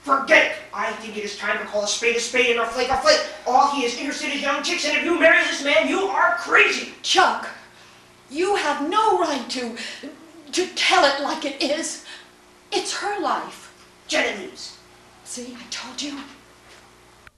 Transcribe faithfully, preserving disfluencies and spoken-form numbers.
Forget it. I think it is time to call a spade a spade and a flake a flake. All he is interested in is young chicks, and if you marry this man, you are crazy. Chuck, you have no right to, to tell it like it is. It's her life. Genevieve. See, I told you.